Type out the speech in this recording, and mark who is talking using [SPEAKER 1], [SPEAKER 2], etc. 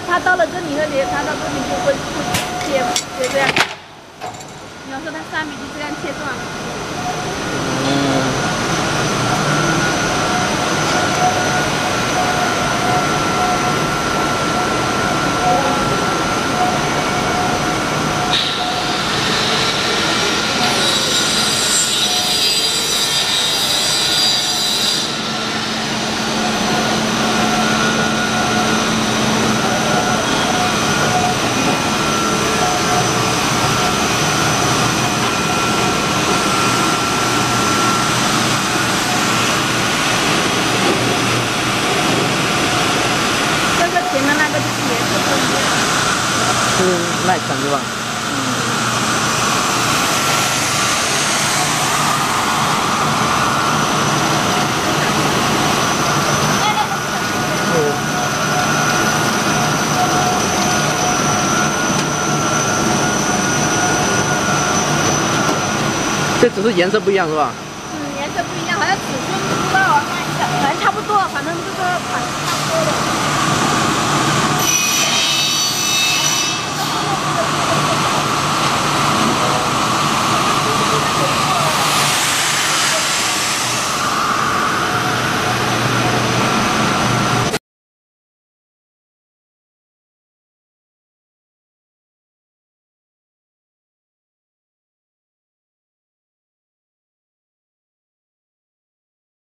[SPEAKER 1] 它到了这里和它到这里就会切这样。你要说它3米就这样切断。前面那个就是颜色不一样，
[SPEAKER 2] 是耐层是吧？这只是颜色不一样是吧？
[SPEAKER 1] 颜色不一样，好像尺寸不知道啊，看一下，反正差不多，反正这个款。